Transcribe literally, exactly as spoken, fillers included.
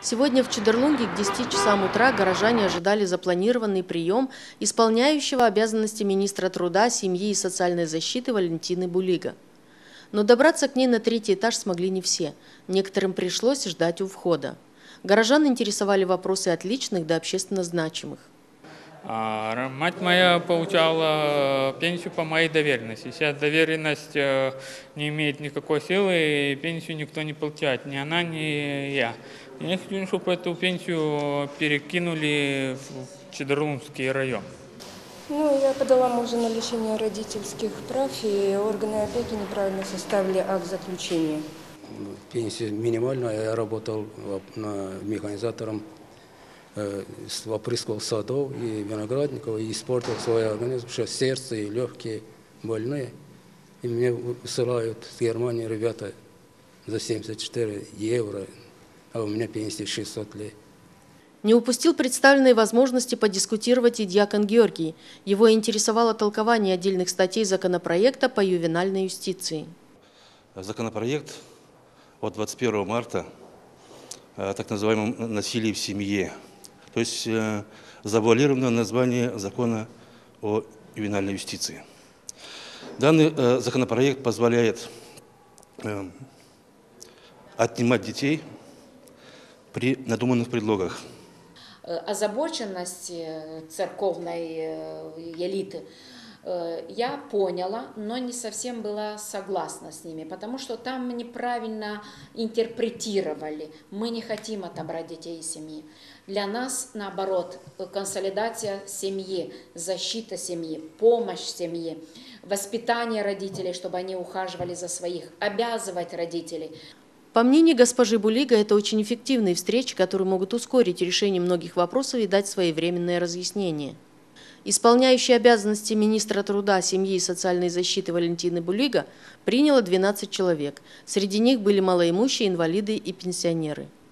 Сегодня в Чудерлунге к десяти часам утра горожане ожидали запланированный прием исполняющего обязанности министра труда, семьи и социальной защиты Валентины Булига. Но добраться к ней на третий этаж смогли не все. Некоторым пришлось ждать у входа. Горожан интересовали вопросы от личных до общественно значимых. Мать моя получала пенсию по моей доверенности. Сейчас доверенность не имеет никакой силы, и пенсию никто не получает, ни она, ни я. Я хочу, чтобы эту пенсию перекинули в Чудерлунгский район. Ну, я подала мужу на лишение родительских прав, и органы опеки неправильно составили акт заключения. Пенсия минимальная, я работал механизатором, опрыскивал садов и виноградников, и испортил свой организм, что сердце и легкие больные. И мне высылают с Германии ребята за семьдесят четыре евро, а у меня пенсия шестьсот лет. Не упустил представленные возможности подискутировать и дьякон Георгий. Его интересовало толкование отдельных статей законопроекта по ювенальной юстиции. Законопроект от двадцать первого марта о так называемом насилии в семье. То есть завуалированное название закона о ювенальной юстиции. Данный законопроект позволяет отнимать детей при надуманных предлогах. Озабоченность церковной элиты я поняла, но не совсем была согласна с ними, потому что там неправильно интерпретировали. Мы не хотим отобрать детей из семьи. Для нас, наоборот, консолидация семьи, защита семьи, помощь семье, воспитание родителей, чтобы они ухаживали за своих, обязывать родителей. По мнению госпожи Булига, это очень эффективные встречи, которые могут ускорить решение многих вопросов и дать своевременное разъяснение. Исполняющий обязанности министра труда, семьи и социальной защиты Валентины Булига приняла двенадцать человек. Среди них были малоимущие, инвалиды и пенсионеры.